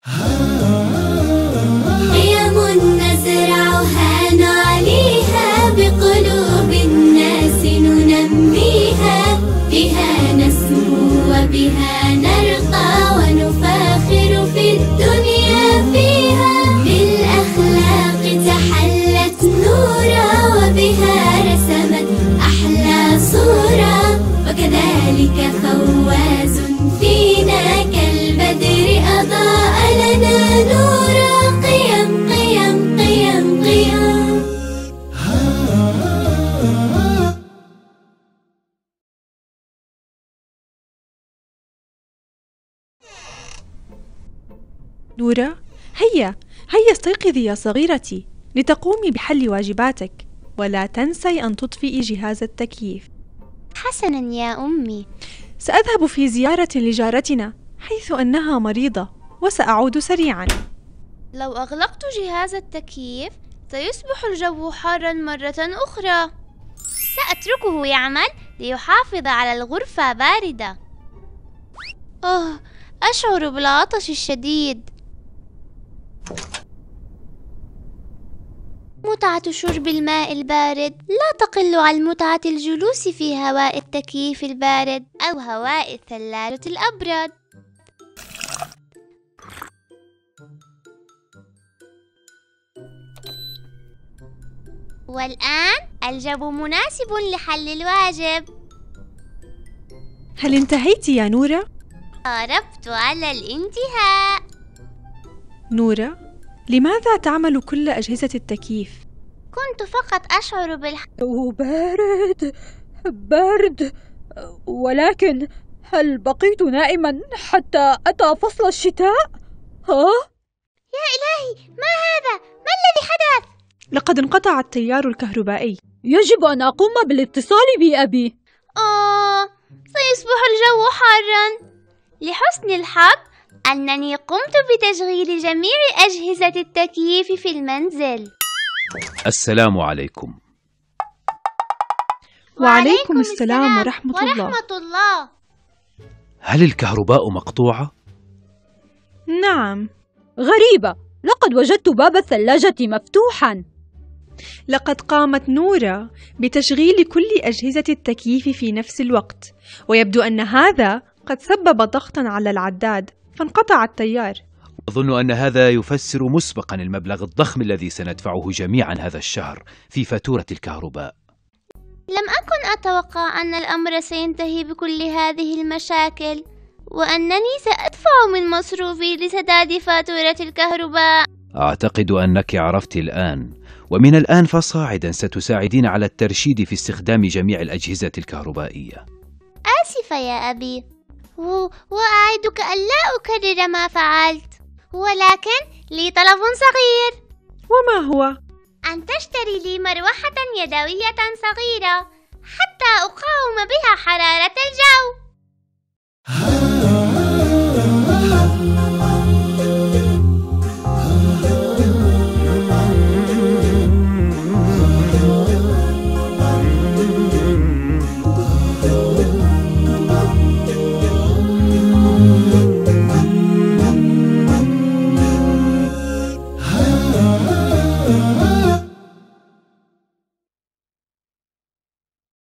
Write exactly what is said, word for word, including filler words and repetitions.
قيم نزرعها نعليها بقلوب الناس ننميها، بها نسمو وبها نرقى ونفاخر في الدنيا فيها. بالأخلاق تحلت نورا وبها رسمت أحلى صورة، وكذلك فواز فينا كالبدر أضاء لنا نورا. قيم قيم قيم قيم. نورة، هيا هيا استيقظي يا صغيرتي لتقومي بحل واجباتك، ولا تنسي أن تطفئي جهاز التكييف. حسناً يا أمي. سأذهب في زيارة لجارتنا حيث أنها مريضة، وسأعود سريعاً. لو أغلقت جهاز التكييف سيصبح الجو حاراً مرة أخرى. سأتركه يعمل ليحافظ على الغرفة باردة. أوه، أشعر بالعطش الشديد. متعة شرب الماء البارد لا تقل عن متعة الجلوس في هواء التكييف البارد أو هواء الثلاجة الأبرد. والآن الجو مناسب لحل الواجب. هل انتهيت يا نورة؟ قربت على الانتهاء. نورة، لماذا تعمل كل أجهزة التكييف؟ كنت فقط أشعر بالح... بارد بارد، ولكن هل بقيت نائما حتى أتى فصل الشتاء؟ ها؟ يا إلهي، ما هذا؟ ما الذي حدث؟ لقد انقطع التيار الكهربائي. يجب أن أقوم بالاتصال بأبي. آه، سيصبح الجو حارا. لحسن الحظ أنني قمت بتشغيل جميع أجهزة التكييف في المنزل. السلام عليكم. وعليكم السلام ورحمة الله. ورحمة الله. هل الكهرباء مقطوعة؟ نعم. غريبة، لقد وجدت باب الثلاجة مفتوحا. لقد قامت نورة بتشغيل كل أجهزة التكييف في نفس الوقت، ويبدو أن هذا قد سبب ضغطا على العداد فانقطع التيار. أظن أن هذا يفسر مسبقا المبلغ الضخم الذي سندفعه جميعا هذا الشهر في فاتورة الكهرباء. لم أكن أتوقع أن الأمر سينتهي بكل هذه المشاكل، وأنني سأدفع من مصروفي لسداد فاتورة الكهرباء. أعتقد أنك عرفت الآن، ومن الآن فصاعدا ستساعدين على الترشيد في استخدام جميع الأجهزة الكهربائية. آسفة يا أبي، و... وأعدك ألا أكرر ما فعلت، ولكن لي طلب صغير. وما هو؟ أن تشتري لي مروحة يدوية صغيرة حتى أقاوم بها حرارة الجو.